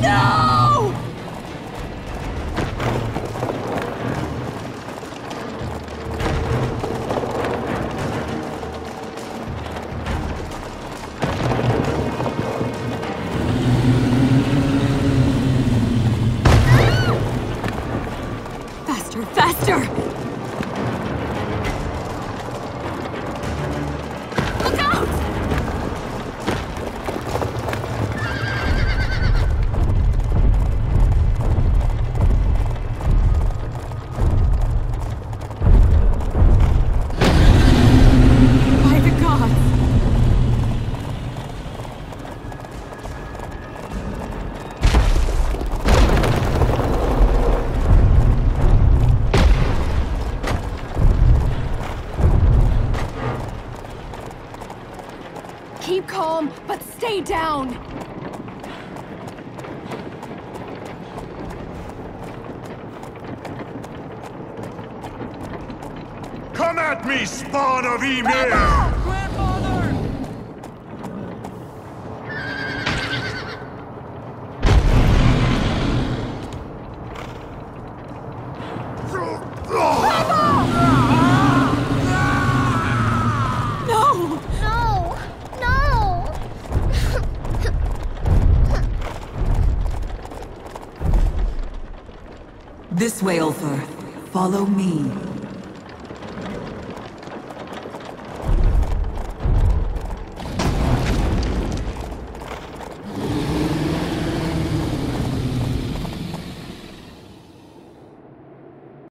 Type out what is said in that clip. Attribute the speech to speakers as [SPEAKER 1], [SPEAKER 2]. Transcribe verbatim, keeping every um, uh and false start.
[SPEAKER 1] No! Faster, faster! Look out! By the gods! Keep calm, but stay down!
[SPEAKER 2] Come at me, spawn of Ymir!
[SPEAKER 1] Grandfather! No!
[SPEAKER 3] No! No!
[SPEAKER 4] This way, Ulthar. Follow me.